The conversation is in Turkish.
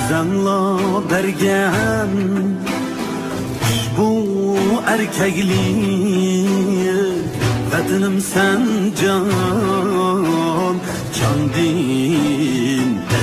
Özənla bergen bu erkeklik Vətənim sen can din